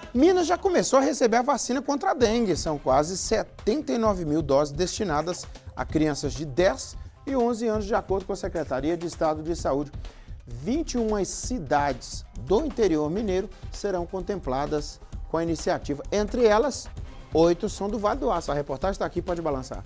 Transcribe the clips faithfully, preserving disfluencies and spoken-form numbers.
Minas já começou a receber a vacina contra a dengue. São quase setenta e nove mil doses destinadas a crianças de dez e onze anos, de acordo com a Secretaria de Estado de Saúde. vinte e uma cidades do interior mineiro serão contempladas com a iniciativa. Entre elas, oito são do Vale do Aço. A reportagem está aqui, pode balançar.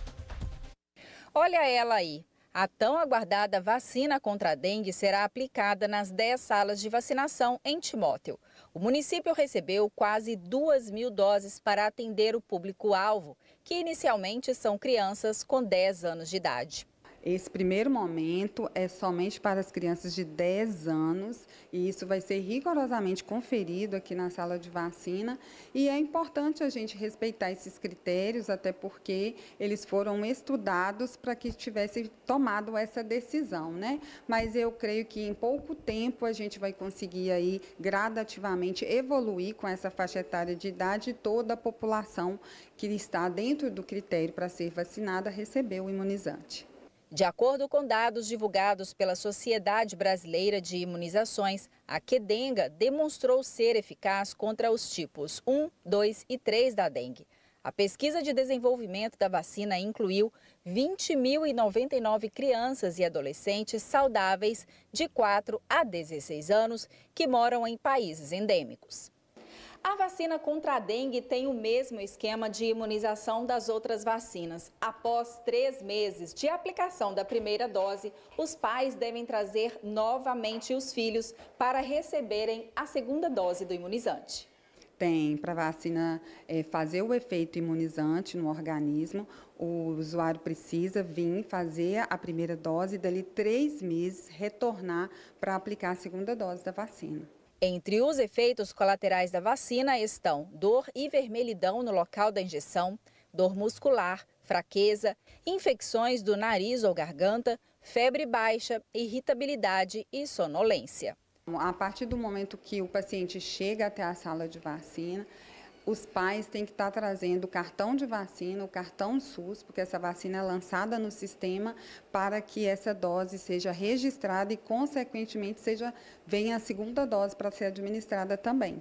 Olha ela aí. A tão aguardada vacina contra a dengue será aplicada nas dez salas de vacinação em Timóteo. O município recebeu quase duas mil doses para atender o público-alvo, que inicialmente são crianças com dez anos de idade. Esse primeiro momento é somente para as crianças de dez anos e isso vai ser rigorosamente conferido aqui na sala de vacina. E é importante a gente respeitar esses critérios, até porque eles foram estudados para que tivesse tomado essa decisão, né? Mas eu creio que em pouco tempo a gente vai conseguir aí gradativamente evoluir com essa faixa etária de idade e toda a população que está dentro do critério para ser vacinada receber o imunizante. De acordo com dados divulgados pela Sociedade Brasileira de Imunizações, a Qdenga demonstrou ser eficaz contra os tipos um, dois e três da dengue. A pesquisa de desenvolvimento da vacina incluiu vinte mil e noventa e nove crianças e adolescentes saudáveis de quatro a dezesseis anos que moram em países endêmicos. A vacina contra a dengue tem o mesmo esquema de imunização das outras vacinas. Após três meses de aplicação da primeira dose, os pais devem trazer novamente os filhos para receberem a segunda dose do imunizante. Tem, para a vacina é, fazer o efeito imunizante no organismo, o usuário precisa vir fazer a primeira dose e dali três meses retornar para aplicar a segunda dose da vacina. Entre os efeitos colaterais da vacina estão dor e vermelhidão no local da injeção, dor muscular, fraqueza, infecções do nariz ou garganta, febre baixa, irritabilidade e sonolência. A partir do momento que o paciente chega até a sala de vacina, os pais têm que estar trazendo o cartão de vacina, o cartão SUS, porque essa vacina é lançada no sistema para que essa dose seja registrada e, consequentemente, seja, venha a segunda dose para ser administrada também.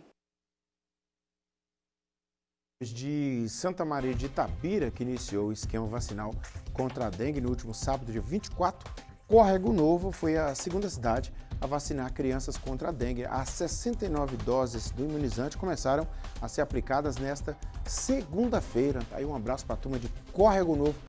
De Santa Maria de Itabira, que iniciou o esquema vacinal contra a dengue no último sábado, dia vinte e quatro, Córrego Novo foi a segunda cidade a vacinar crianças contra a dengue. As sessenta e nove doses do imunizante começaram a ser aplicadas nesta segunda-feira. Aí um abraço para a turma de Córrego Novo.